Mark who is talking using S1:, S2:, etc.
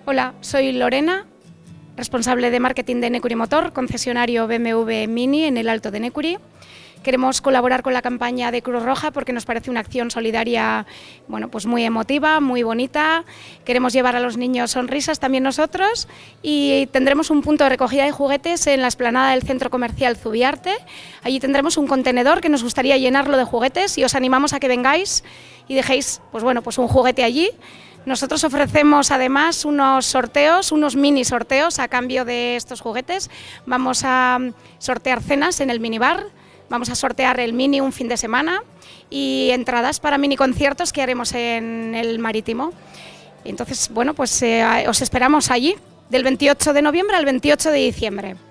S1: Hola, soy Lorena, responsable de marketing de Necuri Motor, concesionario BMW Mini en el Alto de Necuri. Queremos colaborar con la campaña de Cruz Roja porque nos parece una acción solidaria, bueno, pues muy emotiva, muy bonita. Queremos llevar a los niños sonrisas también nosotros y tendremos un punto de recogida de juguetes en la explanada del Centro Comercial Zubiarte. Allí tendremos un contenedor que nos gustaría llenarlo de juguetes y os animamos a que vengáis y dejéis, pues bueno, pues un juguete allí. Nosotros ofrecemos además unos sorteos, unos mini sorteos a cambio de estos juguetes. Vamos a sortear cenas en el minibar. Vamos a sortear el Mini un fin de semana y entradas para mini conciertos que haremos en el Marítimo. Entonces, bueno, pues os esperamos allí del 28 de noviembre al 28 de diciembre.